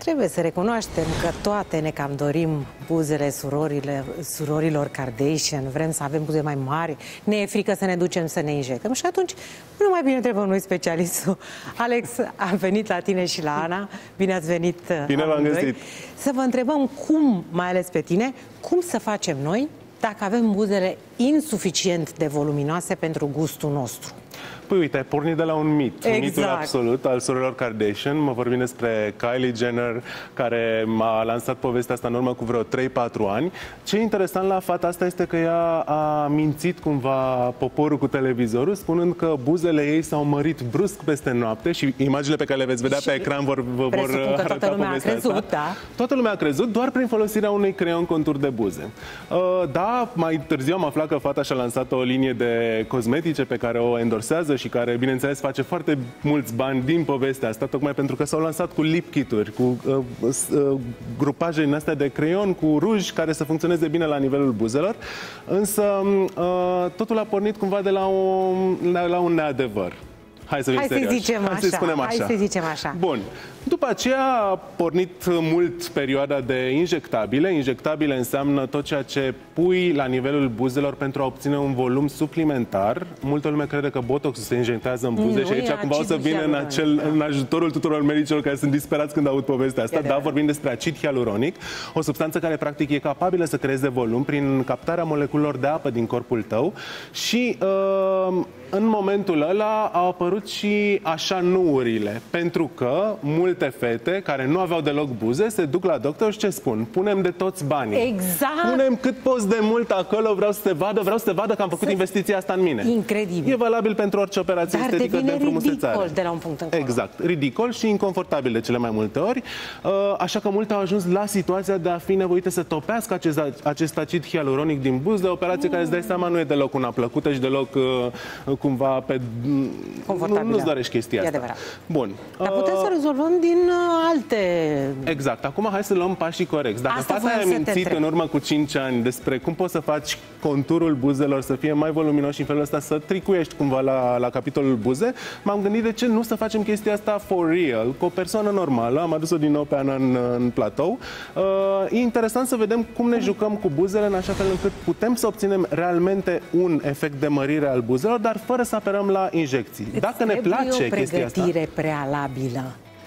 Trebuie să recunoaștem că toate ne cam dorim buzele surorilor Kardashian, vrem să avem buze mai mari, ne e frică să ne ducem să ne injectăm și atunci nu mai bine întrebăm noi specialistul. Alex, am venit la tine și la Ana, bine ați venit. Bine v-am găsit. Să vă întrebăm cum, mai ales pe tine, cum să facem noi dacă avem buzele insuficient de voluminoase pentru gustul nostru. Păi uite, ai pornit de la un mit, mitul absolut al surorilor Kardashian. Mă vorbim despre Kylie Jenner, care a lansat povestea asta în urmă cu vreo 3-4 ani. Ce e interesant la fata asta este că ea a mințit cumva poporul cu televizorul, spunând că buzele ei s-au mărit brusc peste noapte și imaginile pe care le veți vedea pe ecran vor arăta povestea asta. Da. Toată lumea a crezut doar prin folosirea unui creion contur de buze. Da, mai târziu am aflat că fata și-a lansat o linie de cosmetice pe care o endorsează și care, bineînțeles, face foarte mulți bani din povestea asta, tocmai pentru că s-au lansat cu lip kit-uri, cu grupaje din astea de creion, cu ruj, care să funcționeze bine la nivelul buzelor. Însă, totul a pornit cumva de la un neadevăr. Hai să zicem așa. Bun. După aceea a pornit mult perioada de injectabile. Injectabile înseamnă tot ceea ce pui la nivelul buzelor pentru a obține un volum suplimentar. Multă lume crede că botoxul se injectează în buze și aici cumva o să vină în ajutorul tuturor medicilor care sunt disperați când aud povestea asta. Da, vorbim despre acid hialuronic, o substanță care practic e capabilă să creeze volum prin captarea moleculelor de apă din corpul tău și în momentul ăla au apărut și așa nuurile, pentru că multe fete care nu aveau deloc buze se duc la doctor și ce spun? Punem de toți banii. Exact. Punem cât poți de mult acolo, vreau să te vadă că am făcut investiția asta în mine. Incredibil. E valabil pentru orice operație estetică de înfrumusețare. Ridicol de la un punct încolo. Exact. Ridicol și inconfortabil de cele mai multe ori. Așa că multe au ajuns la situația de a fi nevoite să topească acest acid hialuronic din buze, operație care, îți dai seama, nu e deloc una plăcută și deloc cumva nu-ți dorești chestia asta. Adevărat. Bun. Dar putem să rezolvăm din alte... Exact. Acum hai să luăm pașii corecți. Dacă fata a mințit în urmă cu 5 ani despre cum poți să faci conturul buzelor să fie mai voluminos și în felul ăsta să tricuiești cumva la capitolul buze, m-am gândit de ce nu să facem chestia asta for real, cu o persoană normală. Am adus-o din nou pe Ana în platou. E interesant să vedem cum ne jucăm cu buzele în așa fel încât putem să obținem realmente un efect de mărire al buzelor, dar fără să apelăm la injecții. Dacă ne place chestia asta... prealabilă.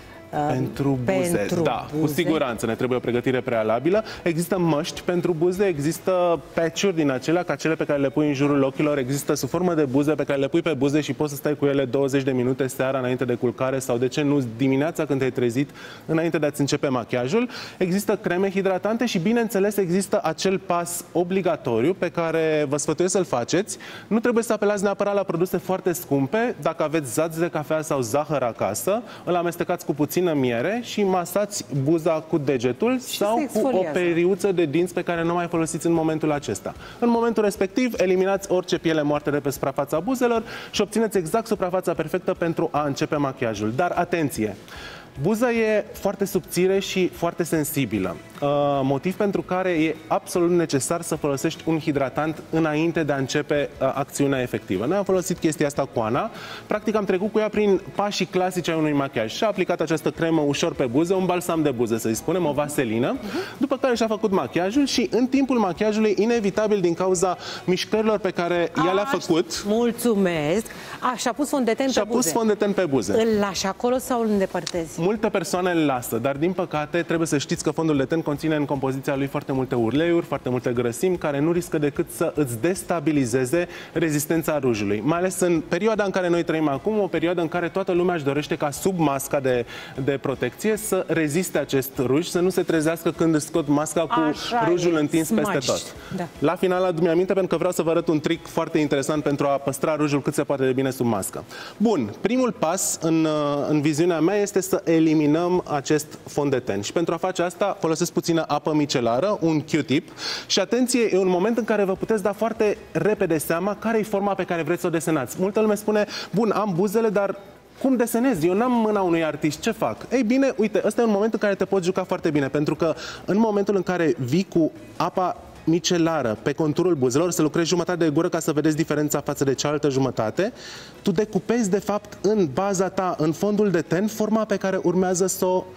Pentru buze, da, cu siguranță ne trebuie o pregătire prealabilă. Există măști pentru buze, există patch-uri din acelea, ca cele pe care le pui în jurul ochilor, există sub formă de buze pe care le pui pe buze și poți să stai cu ele 20 de minute seara înainte de culcare sau, de ce nu, dimineața când te-ai trezit înainte de a-ți începe machiajul. Există creme hidratante și, bineînțeles, există acel pas obligatoriu pe care vă sfătuiesc să-l faceți. Nu trebuie să apelați neapărat la produse foarte scumpe. Dacă aveți zați de cafea sau zahăr acasă, îl amestecați cu puțin miere și masați buza cu degetul sau cu o periuță de dinți pe care nu mai folosiți în momentul acesta. În momentul respectiv, eliminați orice piele moartă de pe suprafața buzelor și obțineți exact suprafața perfectă pentru a începe machiajul. Dar atenție! Buza e foarte subțire și foarte sensibilă, motiv pentru care e absolut necesar să folosești un hidratant înainte de a începe acțiunea efectivă. Noi am folosit chestia asta cu Ana, practic am trecut cu ea prin pașii clasici ai unui machiaj. Și-a aplicat această cremă ușor pe buze, un balsam de buze, să-i spunem, o vaselină, după care și-a făcut machiajul și în timpul machiajului, inevitabil din cauza mișcărilor pe care ea le-a făcut... Mulțumesc! Și-a pus fondeten pe buze. Și-a pus fondeten pe buze. Îl lași acolo sau îl îndepărtezi? Multe persoane îl lasă, dar din păcate trebuie să știți că fondul de ten conține în compoziția lui foarte multe uleiuri, foarte multe grăsimi, care nu riscă decât să îți destabilizeze rezistența rujului. Mai ales în perioada în care noi trăim acum, o perioadă în care toată lumea își dorește ca sub masca de protecție să reziste acest ruj, să nu se trezească când îți scot masca cu rujul întins peste tot. Da. La final adu-mi aminte pentru că vreau să vă arăt un trick foarte interesant pentru a păstra rujul cât se poate de bine sub mască. Bun, primul pas în viziunea mea este să eliminăm acest fond de ten. Și pentru a face asta folosesc puțină apă micelară, un Q-tip. Și atenție, e un moment în care vă puteți da foarte repede seama care e forma pe care vreți să o desenați. Multă lume spune, bun, am buzele, dar cum desenez? Eu n-am mâna unui artist, ce fac? Ei bine, uite, ăsta e un moment în care te poți juca foarte bine, pentru că în momentul în care vii cu apa micelară pe conturul buzelor, să lucrezi jumătate de gură ca să vedeți diferența față de cealaltă jumătate, tu decupezi de fapt în baza ta, în fondul de ten, forma pe care urmează să o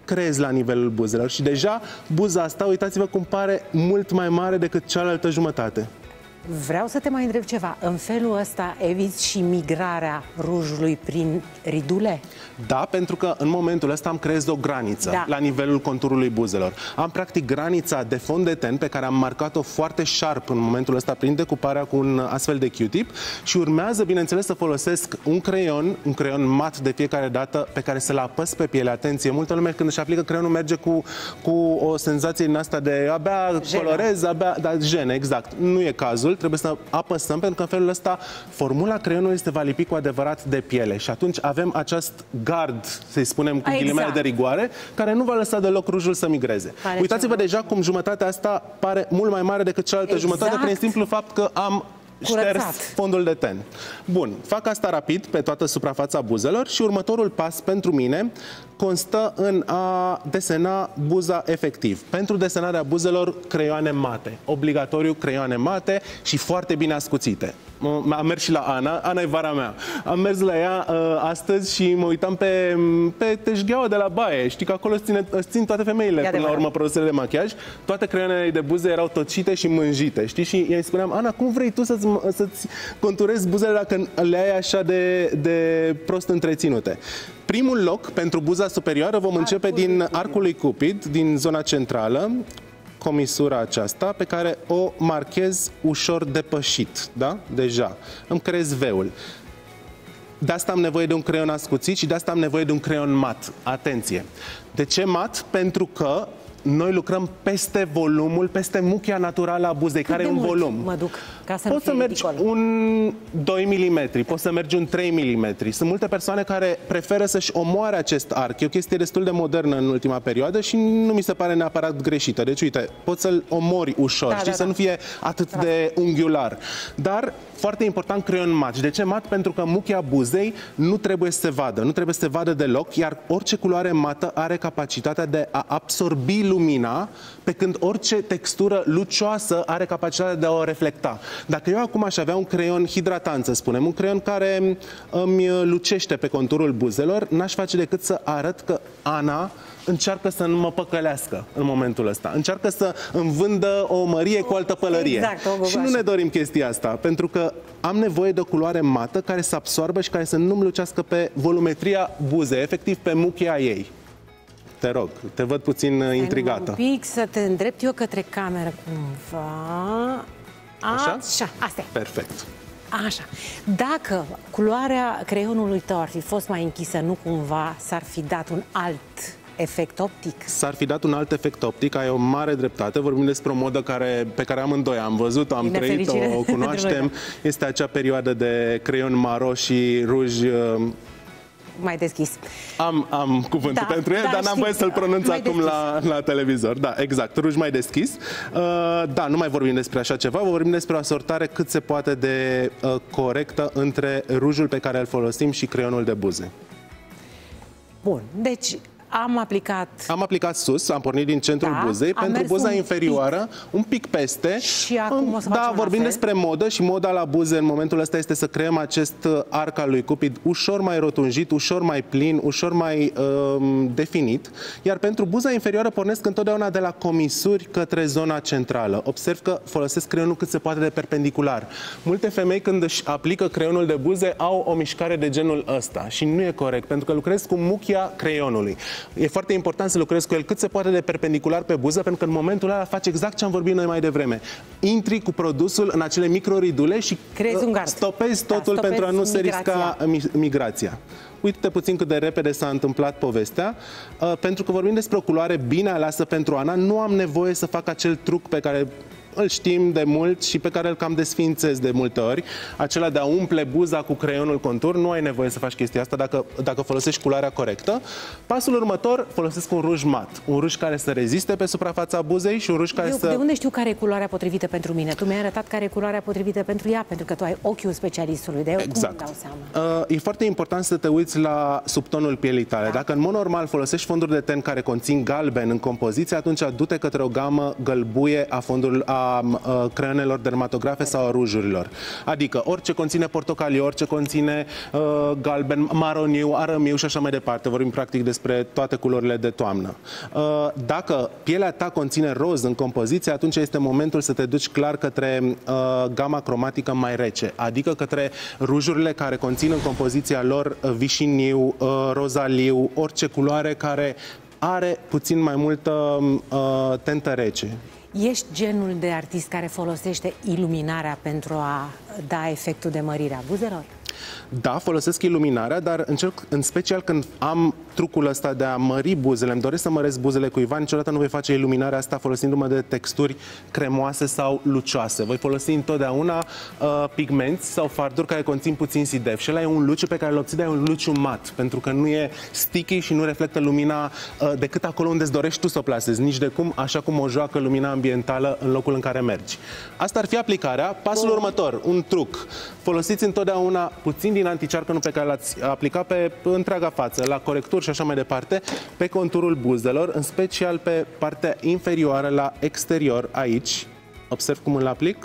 creezi la nivelul buzelor și deja buza asta, uitați-vă cum pare mult mai mare decât cealaltă jumătate. Vreau să te mai întreb ceva. În felul ăsta eviți și migrarea rujului prin ridule? Da, pentru că în momentul ăsta am creez o graniță la nivelul conturului buzelor. Am practic granița de fond de ten pe care am marcat-o foarte sharp în momentul ăsta prin decuparea cu un astfel de Q-tip și urmează, bineînțeles, să folosesc un creion mat de fiecare dată pe care să-l apăs pe piele. Atenție, multă lume când își aplică creionul merge cu o senzație din asta de abia colorez, jenă, exact. Nu e cazul. Trebuie să apăsăm, pentru că în felul ăsta formula creionului se va lipi cu adevărat de piele și atunci avem acest gard, să-i spunem cu ghilimele de rigoare, care nu va lăsa deloc rujul să migreze. Uitați-vă deja cum jumătatea asta pare mult mai mare decât cealaltă jumătate prin simplu fapt că am șters fondul de ten. Bun, fac asta rapid pe toată suprafața buzelor și următorul pas pentru mine constă în a desena buza efectiv. Pentru desenarea buzelor, creioane mate. Obligatoriu creioane mate și foarte bine ascuțite. Am mers și la Ana. Ana e vara mea. Am mers la ea astăzi și mă uitam pe teșgheaua de la baie. Știi că acolo îți țin toate femeile până la urmă produsele de machiaj. Toate creioanele de buze erau tocite și mânjite. Știi? Și îi spuneam, Ana, cum vrei tu să-ți conturezi buzele dacă le ai așa de prost întreținute? Primul loc pentru buza superioară vom începe din arcul lui Cupid, din zona centrală, comisura aceasta pe care o marchez ușor depășit, da? Deja. Îmi creez V-ul. De asta am nevoie de un creion ascuțit și de asta am nevoie de un creion mat. Atenție! De ce mat? Pentru că noi lucrăm peste volumul, peste muchia naturală a buzei, care e un volum. Mă duc, ca să poți să mergi un 2 mm, poți să mergi un 3 mm. Sunt multe persoane care preferă să-și omoare acest arc. E o chestie destul de modernă în ultima perioadă și nu mi se pare neapărat greșită. Deci, uite, poți să-l omori ușor, știi, să nu fie atât de unghiular. Dar foarte important, creion mat. Și de ce mat? Pentru că muchia buzei nu trebuie să se vadă. Nu trebuie să se vadă deloc, iar orice culoare mată are capacitatea de a absorbi lumina, pe când orice textură lucioasă are capacitatea de a o reflecta. Dacă eu acum aș avea un creion hidratant, să spunem, un creion care îmi lucește pe conturul buzelor, n-aș face decât să arăt că Ana încearcă să nu mă păcălească în momentul ăsta. Încearcă să îmi vândă o mărie cu altă pălărie. Exact, și nu ne dorim chestia asta, pentru că am nevoie de o culoare mată care să absorbă și care să nu-mi lucească pe volumetria buzei, efectiv pe muchia ei. Te rog, te văd puțin intrigată. Un pic să te îndrept eu către cameră cumva. Așa? Asta e. Perfect. Așa. Dacă culoarea creionului tău ar fi fost mai închisă, nu cumva s-ar fi dat un alt efect optic? S-ar fi dat un alt efect optic, ai o mare dreptate. Vorbim despre o modă pe care amândoi am văzut-o, am trăit-o, o cunoaștem. Este acea perioadă de creion maro și ruj mai deschis. Am cuvântul pentru el, dar n-am voie să-l pronunț acum la televizor. Da, exact, ruj mai deschis. Da, nu mai vorbim despre așa ceva, vorbim despre o asortare cât se poate de corectă între rujul pe care îl folosim și creionul de buze. Bun, deci am aplicat sus, am pornit din centrul buzei, pentru buza inferioară, un pic peste. Și acum o să facem vorbim despre modă și moda la buze în momentul ăsta este să creăm acest arc al lui Cupid ușor mai rotunjit, ușor mai plin, ușor mai definit. Iar pentru buza inferioară pornesc întotdeauna de la comisuri către zona centrală. Observ că folosesc creionul cât se poate de perpendicular. Multe femei când își aplică creionul de buze au o mișcare de genul ăsta și nu e corect, pentru că lucrez cu muchia creionului. E foarte important să lucrezi cu el cât se poate de perpendicular pe buză, pentru că în momentul ăla faci exact ce am vorbit noi mai devreme. Intri cu produsul în acele microridule și stopezi totul pentru a nu se risca migrația. Uite-te puțin cât de repede s-a întâmplat povestea, pentru că vorbim despre o culoare bine aleasă pentru Ana, nu am nevoie să fac acel truc pe care îl știm de mult și pe care îl cam desfințez de multe ori, acela de a umple buza cu creionul contur. Nu ai nevoie să faci chestia asta dacă folosești culoarea corectă. Pasul următor, folosesc un ruj mat, un ruj care să reziste pe suprafața buzei și un ruj care De unde știu care e culoarea potrivită pentru mine? Tu mi-ai arătat care e culoarea potrivită pentru ea, pentru că tu ai ochiul specialistului, de cum îmi dau seama? E foarte important să te uiți la subtonul pielii tale. Dacă în mod normal folosești fonduri de ten care conțin galben în compoziție, atunci du-te către o gamă gălbuie a a creionelor dermatografe sau a rujurilor. Adică orice conține portocaliu, orice conține galben, maroniu, arămiu și așa mai departe. Vorbim practic despre toate culorile de toamnă. Dacă pielea ta conține roz în compoziție, atunci este momentul să te duci clar către gama cromatică mai rece, adică către rujurile care conțin în compoziția lor vișiniu, rozaliu, orice culoare care are puțin mai multă tentă rece. Ești genul de artist care folosește iluminarea pentru a da efectul de mărire a buzelor? Da, folosesc iluminarea, dar încerc, în special când am trucul ăsta de a mări buzele, îmi doresc să măresc buzele cuiva, niciodată nu voi face iluminarea asta folosindu-mă de texturi cremoase sau lucioase. Voi folosi întotdeauna pigmenți sau farduri care conțin puțin SIDEF și ăla e un luciu pe care îl obții, dar e un luciu mat, pentru că nu e sticky și nu reflectă lumina decât acolo unde îți dorești tu să o plasezi, nici de cum, așa cum o joacă lumina ambientală în locul în care mergi. Asta ar fi aplicarea. Pasul următor, un truc. Folosiți întotdeauna puțin din anticearcănul pe care l-ați aplicat pe întreaga față, la corecturi și așa mai departe, pe conturul buzelor, în special pe partea inferioară, la exterior, aici. Observ cum îl aplic.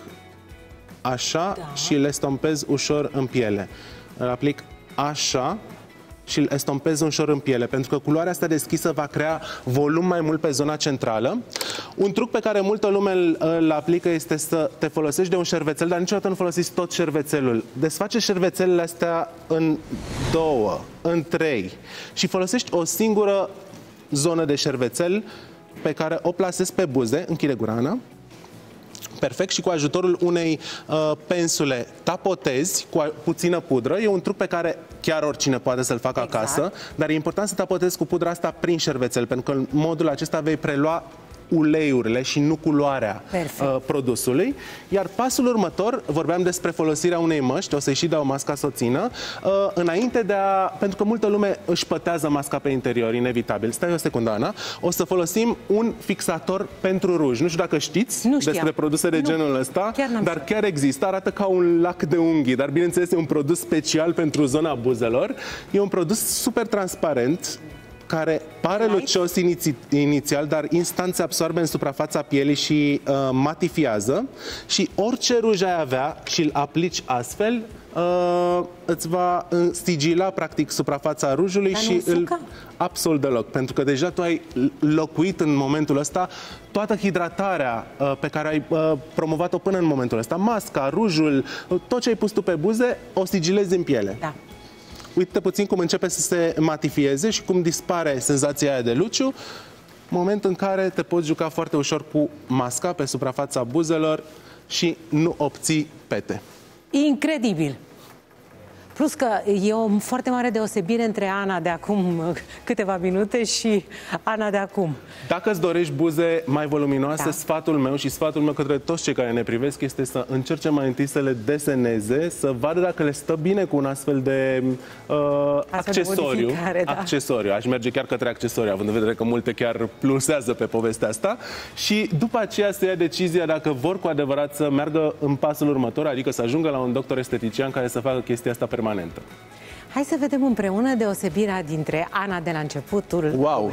Așa, da. Și îl estompez ușor în piele. Îl aplic așa și îl estompez ușor în piele, pentru că culoarea asta deschisă va crea volum mai mult pe zona centrală. Un truc pe care multă lume îl aplică este să te folosești de un șervețel, dar niciodată nu folosiți tot șervețelul. Desface șervețelele astea în 2, în 3 și folosești o singură zonă de șervețel pe care o plasezi pe buze, închide gura, Ana. Perfect, și cu ajutorul unei pensule tapotezi cu puțină pudră. E un truc pe care chiar oricine poate să-l facă acasă, dar e important să tapotezi cu pudra asta prin șervețel, pentru că în modul acesta vei prelua uleiurile și nu culoarea produsului. Iar pasul următor, vorbeam despre folosirea unei măști, o să-i și dau masca să o țină, înainte de a... Pentru că multă lume își pătează masca pe interior, inevitabil. Stai o secundă, Ana. O să folosim un fixator pentru ruj. Nu știu dacă știți despre produse de genul ăsta, dar chiar există. Arată ca un lac de unghii, dar bineînțeles e un produs special pentru zona buzelor. E un produs super transparent, care pare lucios inițial, dar instant se absorbe în suprafața pielii și matifiază, și orice ruj ai avea și îl aplici astfel, îți va sigila practic suprafața rujului. Dar și îl... Absolut deloc, pentru că deja tu ai locuit în momentul ăsta toată hidratarea pe care ai promovat-o până în momentul ăsta. Masca, rujul, tot ce ai pus tu pe buze, o sigilezi în piele. Da. Uite puțin cum începe să se matifieze și cum dispare senzația aia de luciu, moment în care te poți juca foarte ușor cu masca pe suprafața buzelor și nu obții pete. Incredibil! Plus că e o foarte mare deosebire între Ana de acum câteva minute și Ana de acum. Dacă îți dorești buze mai voluminoase, sfatul meu și sfatul meu către toți cei care ne privesc este să încerce mai întâi să le deseneze, să vadă dacă le stă bine cu un astfel de accesoriu. Accesoriu. Aș merge chiar către accesoriu, având în vedere că multe chiar plusează pe povestea asta. Și după aceea să ia decizia dacă vor cu adevărat să meargă în pasul următor, adică să ajungă la un doctor estetician care să facă chestia asta permanentă. Hai să vedem împreună deosebirea dintre Ana de la începutul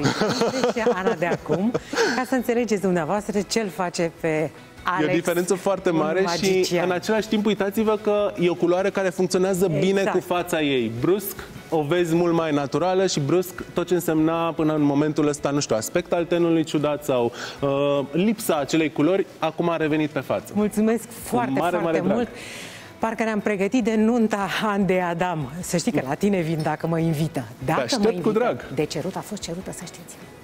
și Ana de acum, ca să înțelegeți dumneavoastră ce-l face pe Alex. E o diferență foarte mare și în același timp uitați-vă că e o culoare care funcționează bine cu fața ei. Brusc o vezi mult mai naturală și brusc tot ce însemna până în momentul ăsta, nu știu, aspect al tenului ciudat sau lipsa acelei culori, acum a revenit pe față. Mulțumesc foarte mult! Parcă ne-am pregătit de nunta Andei Adam. Să știi că la tine vin dacă mă invită. Dacă mă invită. Cu drag. De cerut a fost cerută, să știți.